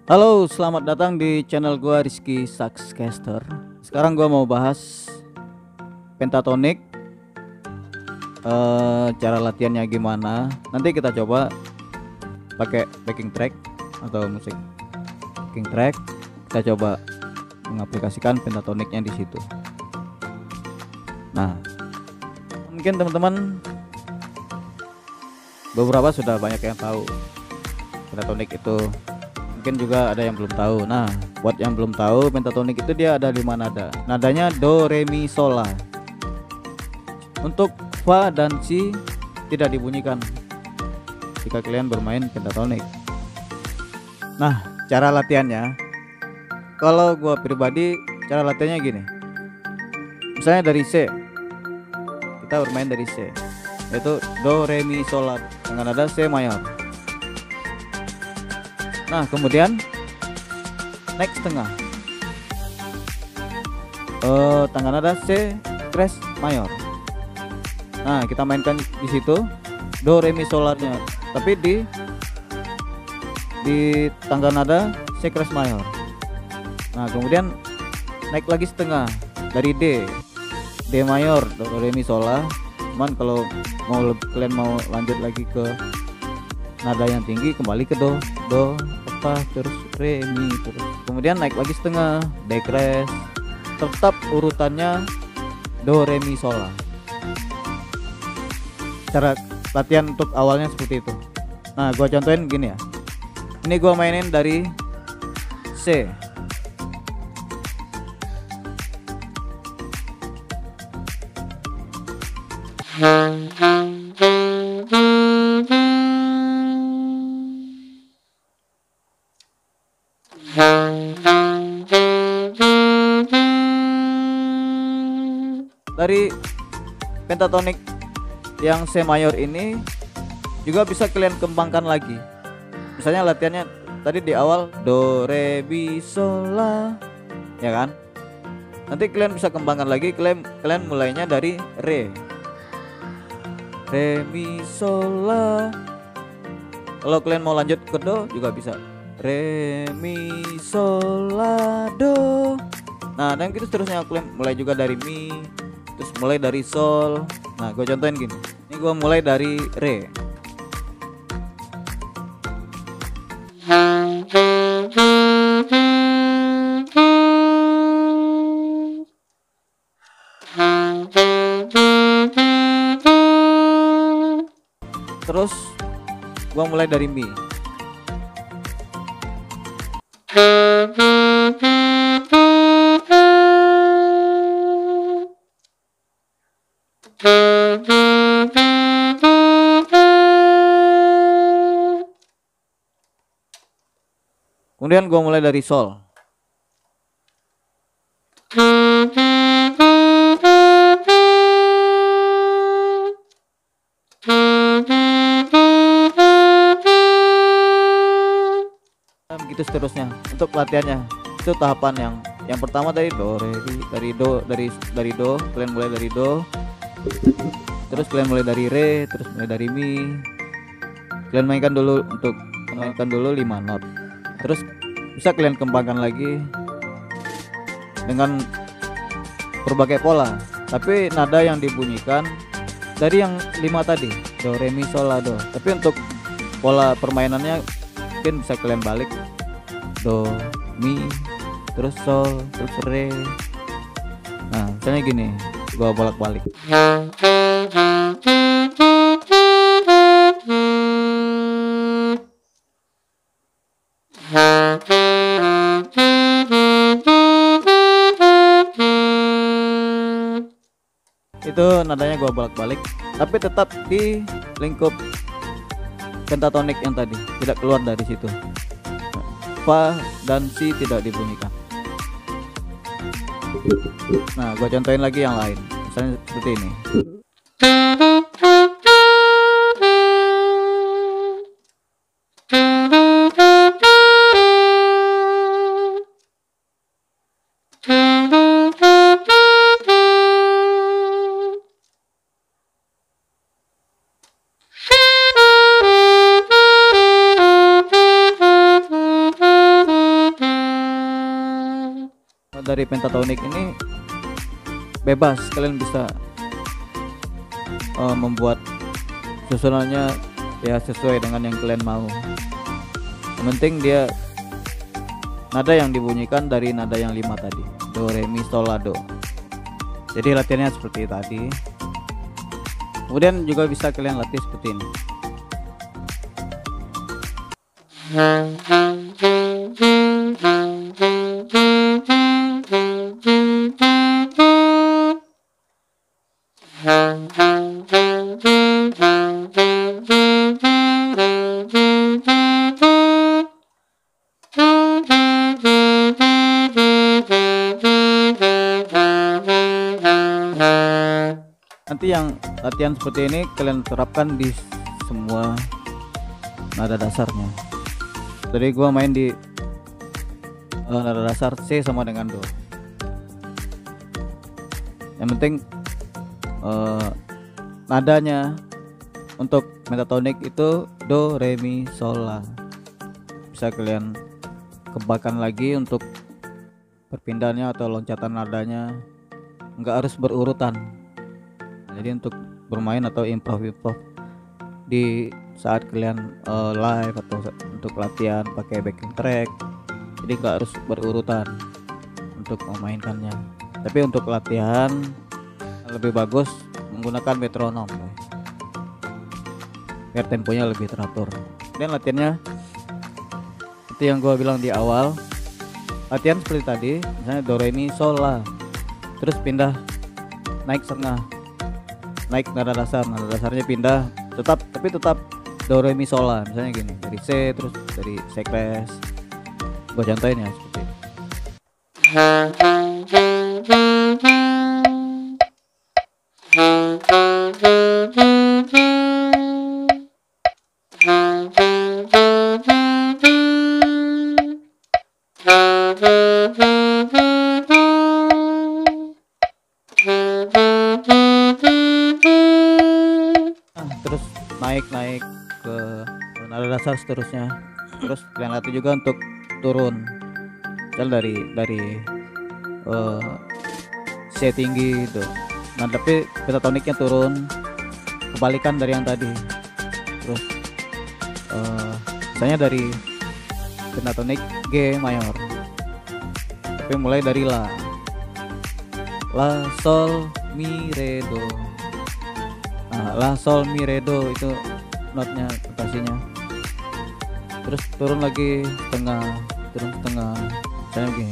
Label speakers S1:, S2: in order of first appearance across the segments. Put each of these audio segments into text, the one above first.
S1: Halo, selamat datang di channel gua Rizky Saxcaster. Sekarang gua mau bahas pentatonic, cara latihannya gimana. Nanti kita coba pakai backing track atau musik backing track. Kita coba mengaplikasikan pentatonicnya di situ. Nah, mungkin teman-teman beberapa sudah banyak yang tahu pentatonic itu. Mungkin juga ada yang belum tahu. Nah, buat yang belum tahu, pentatonic itu dia ada 5 nada. Nadanya do, re, mi, sol, la. Untuk fa dan si tidak dibunyikan jika kalian bermain pentatonic. Nah, cara latihannya, kalau gua pribadi cara latihannya gini. Misalnya dari C, kita bermain dari C, yaitu do, re, mi, sol, la dengan nada C mayor. Nah, kemudian naik setengah, tangga nada C crash mayor. Nah, kita mainkan di situ do, re, mi, solarnya, tapi di tangga nada C crash mayor. Nah, kemudian naik lagi setengah dari D mayor, do, re, mi, sol, la. Cuman kalau kalian mau lanjut lagi ke nada yang tinggi, kembali ke do apa terus re mi terus, kemudian naik lagi setengah D crash, tetap urutannya do re mi sol la. Cara latihan untuk awalnya seperti itu. Nah, gua contohin gini ya. Ini gua mainin dari C. Dari pentatonic yang C mayor ini juga bisa kalian kembangkan lagi. Misalnya latihannya tadi di awal do, re, mi, sol, la, ya kan? Nanti kalian bisa kembangkan lagi, kalian mulainya dari re mi, sol, la. Kalau kalian mau lanjut ke do juga bisa re mi, sol, la, do. Nah, dan gitu seterusnya. Kalian mulai juga dari mi, terus mulai dari sol. Nah, gue contohin gini. Ini gue mulai dari re. Terus gue mulai dari mi. Kemudian gue mulai dari sol. Begitu seterusnya. Untuk latihannya itu tahapan yang pertama dari do, re, mi, dari do, kalian mulai dari do. Terus kalian mulai dari re, terus mulai dari mi. Kalian mainkan dulu 5 not. Terus bisa kalian kembangkan lagi dengan berbagai pola, tapi nada yang dibunyikan dari yang 5 tadi, do, re, mi, sol, la, do. Tapi untuk pola permainannya mungkin bisa kalian balik do, mi, terus sol, terus re. Nah, misalnya gini, gua bolak-balik. Itu nadanya gua bolak-balik, tapi tetap di lingkup pentatonic yang tadi, tidak keluar dari situ. Fa dan si tidak dibunyikan. Nah, gua contohin lagi yang lain. Misalnya seperti ini. dari pentatonic ini bebas, kalian bisa membuat susunannya ya sesuai dengan yang kalian mau. Yang penting dia nada yang dibunyikan dari nada yang 5 tadi, do re mi sol la do. Jadi latihannya seperti tadi. Kemudian juga bisa kalian latih seperti ini. Nanti yang latihan seperti ini kalian terapkan di semua nada dasarnya. Jadi gua main di nada dasar C sama dengan do. Yang penting nadanya untuk pentatonic itu do re mi sol la. Bisa kalian kembangkan lagi untuk perpindahannya atau loncatan nadanya, nggak harus berurutan. Jadi untuk bermain atau improv di saat kalian live atau untuk latihan pakai backing track, jadi nggak harus berurutan untuk memainkannya. Tapi untuk latihan lebih bagus menggunakan metronom biar temponya lebih teratur. Dan latihannya seperti yang gua bilang di awal, latihan seperti tadi, misalnya do re mi sol la, terus pindah naik setengah, naik nada dasarnya pindah tapi tetap do re mi sol la, misalnya gini, dari C terus dari C crash. Gua contohin ya seperti ini. Terus naik ke nada dasar seterusnya. Terus kalian latih juga untuk turun, misal dari C tinggi itu. Nah tapi pentatoniknya turun, kebalikan dari yang tadi. Terus misalnya dari pentatonik G mayor, tapi mulai dari la sol mi re do. La sol mi re do itu notnya, notasinya. Terus turun lagi setengah, turun setengah, misalnya begini.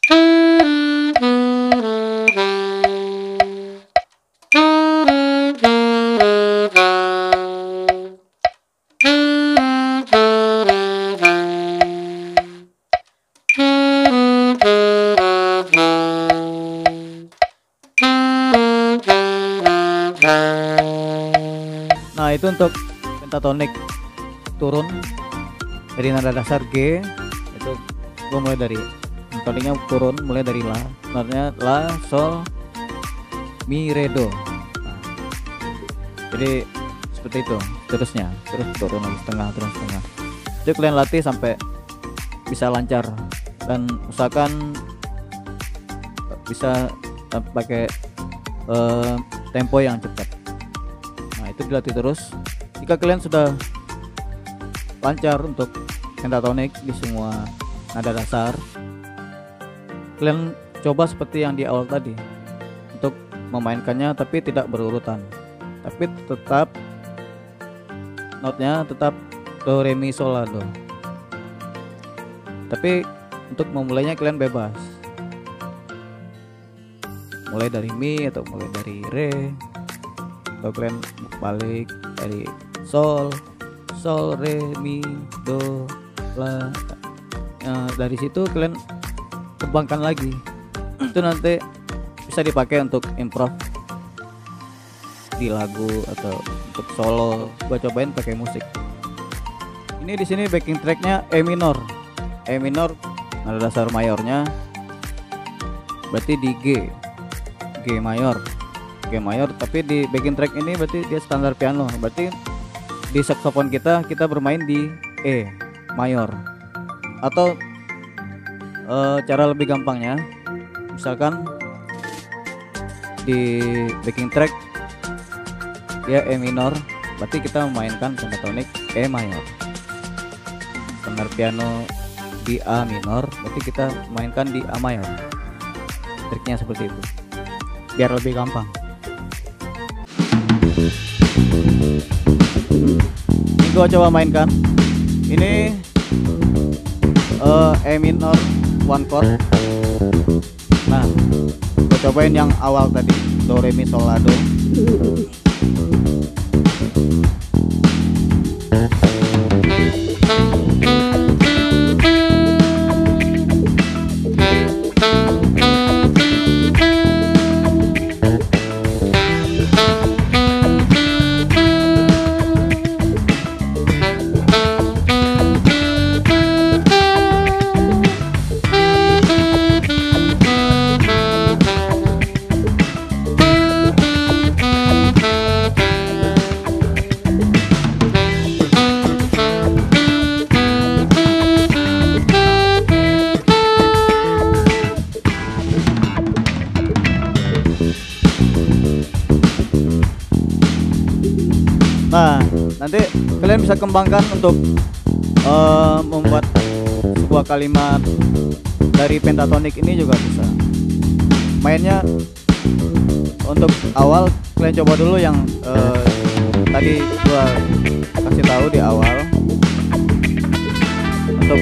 S1: Nah itu untuk pentatonik turun dari nada dasar G, itu gue mulai dari pentatoniknya turun mulai dari la, notanya la sol mi re do. Nah, jadi seperti itu terusnya, terus turun lagi setengah, turun setengah. Jadi kalian latih sampai bisa lancar dan usahakan bisa pakai tempo yang cepat. Nah itu dilatih terus. Jika kalian sudah lancar untuk pentatonik di semua nada dasar, kalian coba seperti yang di awal tadi untuk memainkannya tapi tidak berurutan, tapi tetap notnya tetap do re mi sol la do. Tapi untuk memulainya kalian bebas, mulai dari mi atau mulai dari re, atau kalian balik dari sol re mi do la. Dari situ kalian kembangkan lagi. Itu nanti bisa dipakai untuk improv di lagu atau untuk solo. Gua cobain pakai musik. Ini di sini backing tracknya E minor nada dasar mayornya berarti di G mayor, tapi di backing track ini berarti dia standar piano, berarti di saxophone kita bermain di E mayor. Atau cara lebih gampangnya misalkan di backing track dia E minor, berarti kita memainkan pentatonik E mayor. Standar piano di A minor, berarti kita mainkan di A mayor. Triknya seperti itu, biar lebih gampang. Ini gua coba mainkan. Ini E minor one chord. Nah, gua cobain yang awal tadi, do re mi sol la do. Nah, nanti kalian bisa kembangkan untuk membuat sebuah kalimat dari pentatonik ini juga bisa. Mainnya untuk awal kalian coba dulu yang tadi gua kasih tahu di awal untuk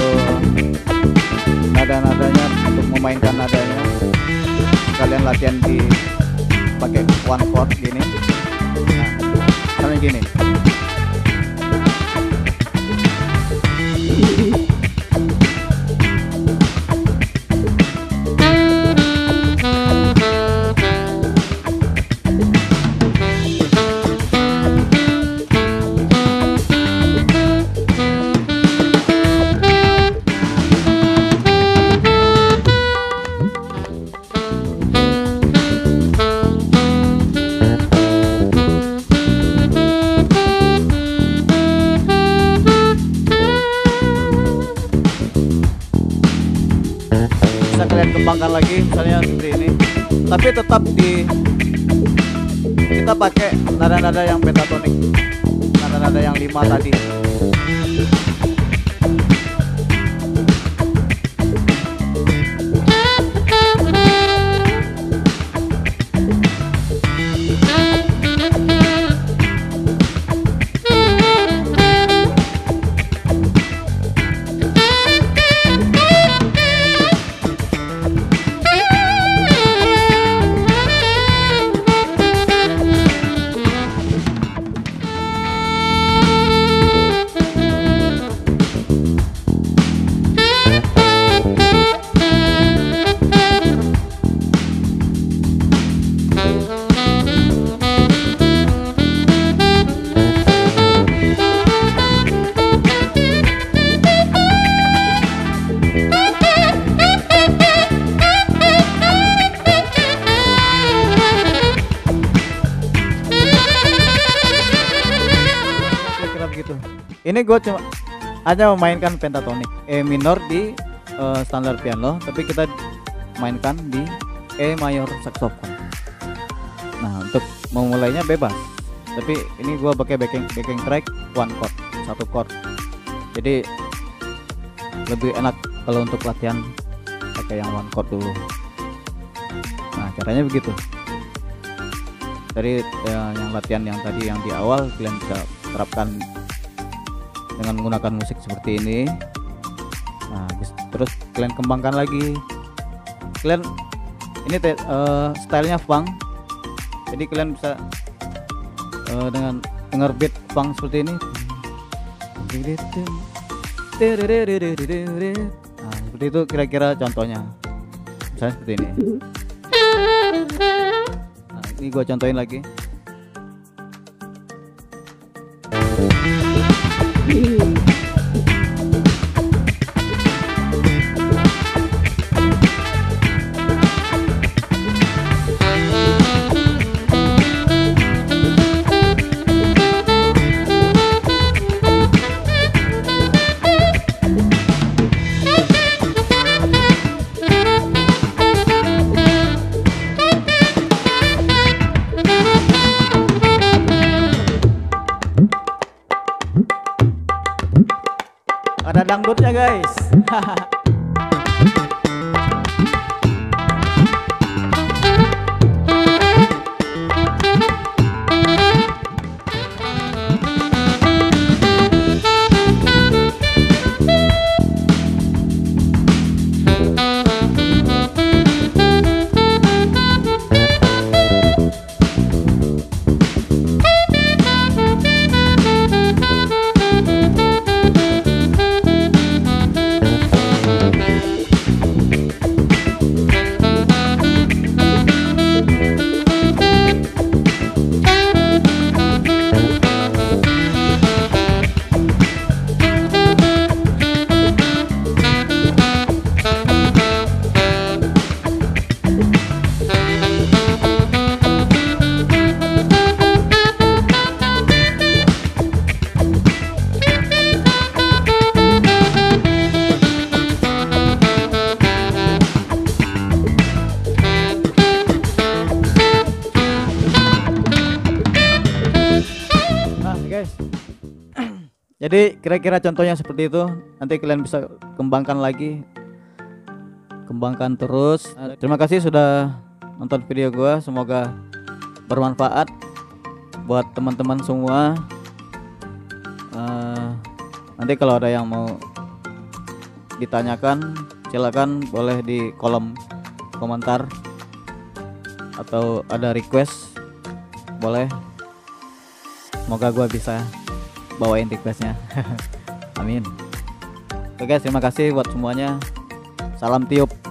S1: nada-nadanya, untuk memainkan nadanya. Kalian latihan di pakai one chord gini. Nah, misalnya gini. Bisa kalian kembangkan lagi misalnya seperti ini, tapi tetap kita pakai nada-nada yang pentatonik, nada-nada yang 5 tadi. Ini gue cuma hanya memainkan pentatonik E minor di standar piano, tapi kita mainkan di E mayor saxophone. Nah, untuk memulainya bebas, tapi ini gue pakai backing track one chord, satu chord. Jadi lebih enak kalau untuk latihan pakai yang one chord dulu. Nah, caranya begitu. Dari yang latihan yang tadi yang di awal kalian bisa terapkan dengan menggunakan musik seperti ini. Nah, terus kalian kembangkan lagi. Kalian ini stylenya funk, jadi kalian bisa dengan dengar beat funk seperti ini. Nah, seperti itu kira-kira contohnya. Misalnya seperti ini. Nah, ini gua contohin lagi. dangdutnya guys. Guys, jadi kira-kira contohnya seperti itu. Nanti kalian bisa kembangkan lagi, kembangkan terus. Terima kasih sudah nonton video gua, semoga bermanfaat buat teman-teman semua. Nanti kalau ada yang mau ditanyakan, silakan boleh di kolom komentar, atau ada request boleh. Semoga gua bisa bawain requestnya. Amin. Oke guys, terima kasih buat semuanya. Salam tiup.